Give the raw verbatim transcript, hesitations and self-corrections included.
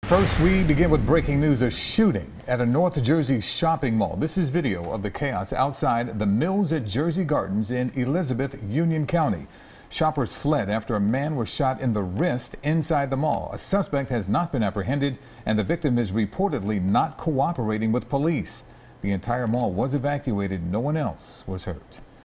First, we begin with breaking news: a shooting at a North Jersey shopping mall. This is video of the chaos outside the Mills at Jersey Gardens in Elizabeth, Union County. Shoppers fled after a man was shot in the wrist inside the mall. A suspect has not been apprehended, and the victim is reportedly not cooperating with police. The entire mall was evacuated. No one else was hurt.